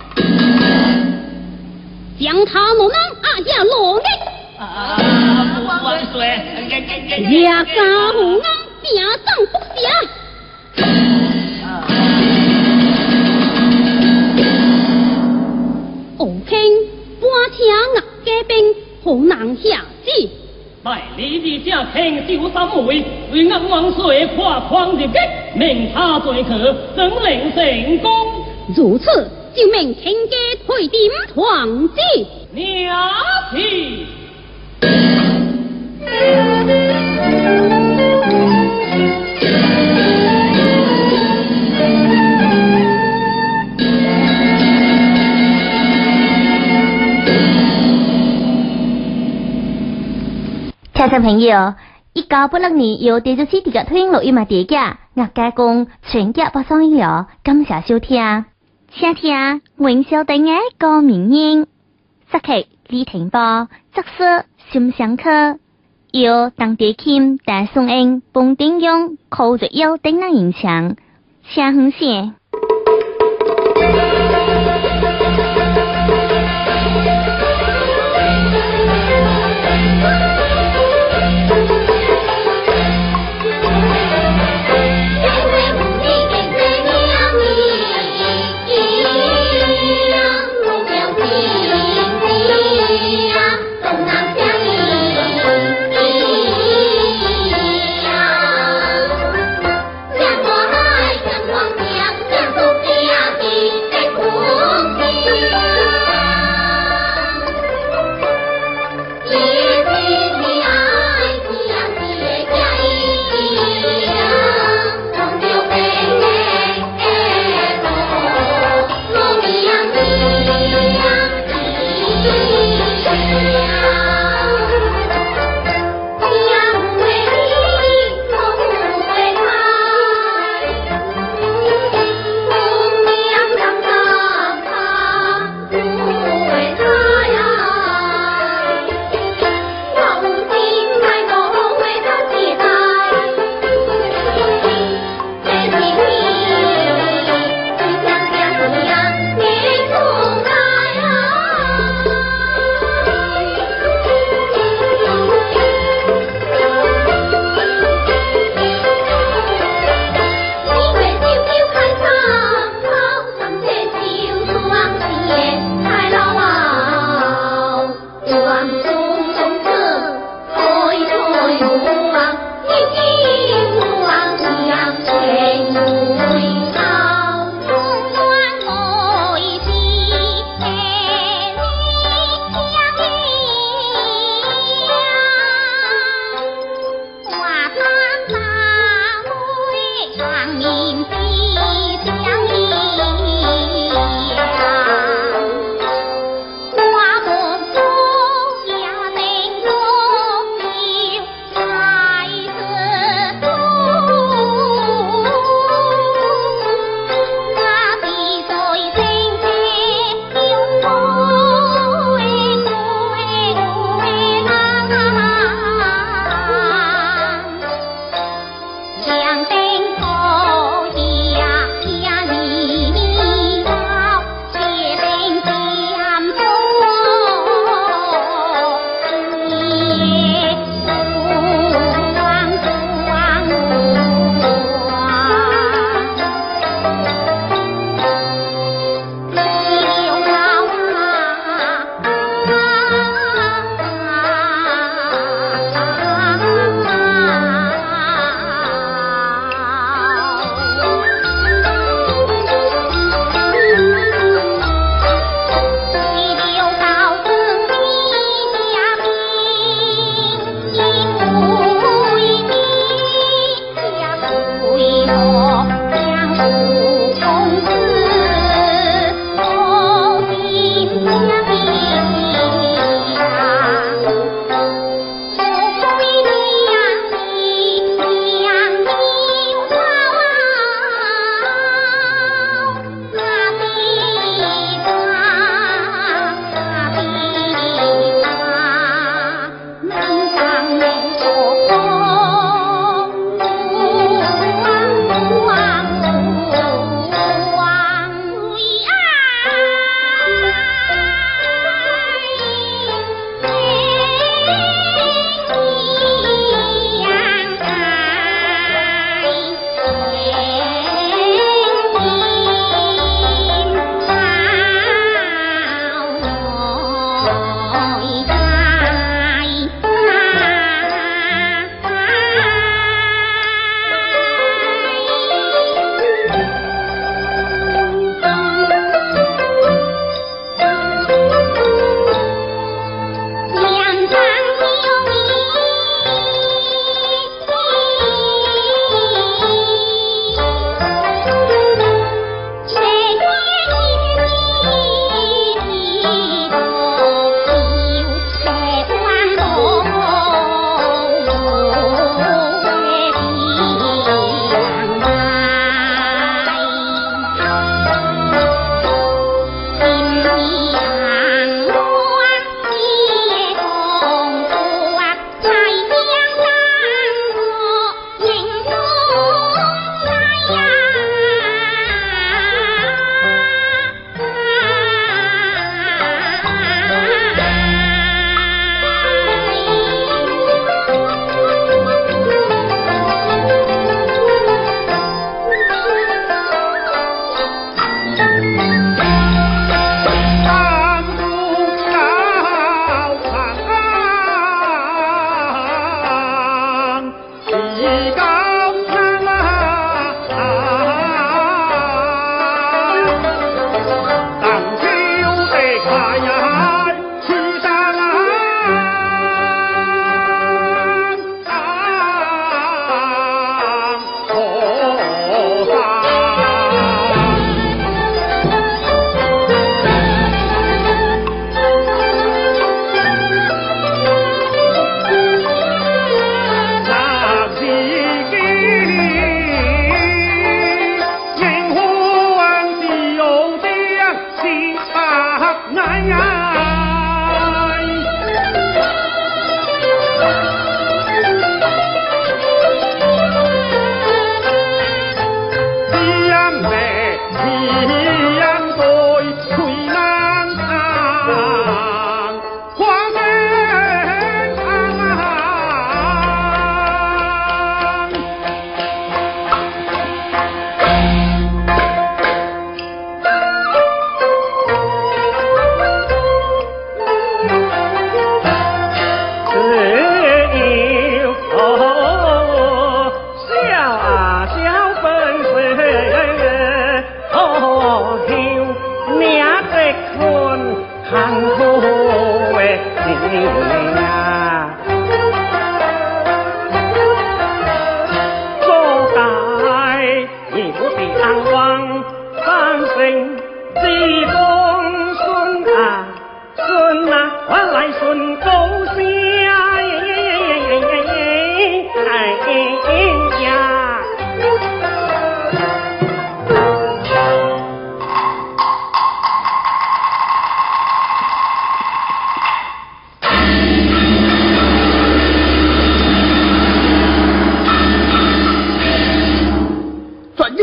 将他落囊下落眼。
万岁！
亚家虎安名声不暇。王卿，搬车押家兵，好难下旨。
待你的家听小三位，为俺王岁跨框入击，命他罪客，怎能成功？
如此，就命卿家退点皇旨。
娘亲。
听众朋友，1986年由第17第个推音录音嘛电家，我加工全家播送音乐，感谢收听。请听文小弟的歌名音，作曲李廷波，作词孙祥科，由邓迪钦、戴颂英、彭定勇、寇瑞友等人演唱，请很谢。
江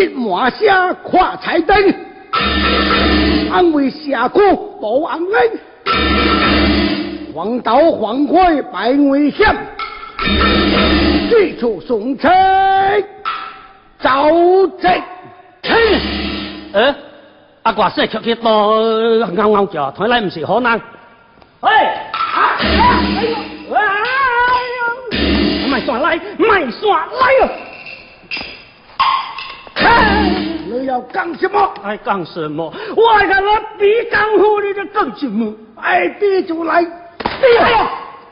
一马下跨彩灯，安慰下苦保安稳，黄道黄会百危险，最初送车走正。
阿怪说出去多拗拗叫，睇嚟唔是可能。咪算嚟，咪算嚟
你要干什么？
哎，干什么？我看我比干活你就干什么？
哎，逼出来！
哎呀！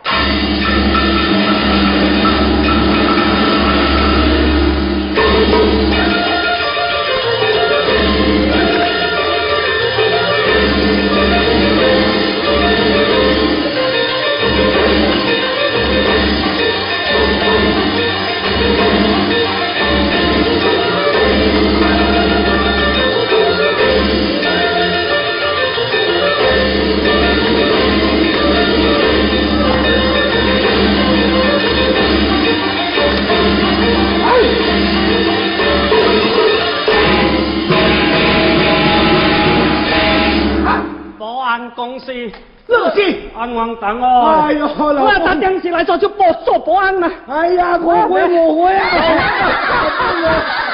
公司，
乐事，
安王等哦。
哎呦，
我打电视来做保安嘛。
哎呀，我会啊！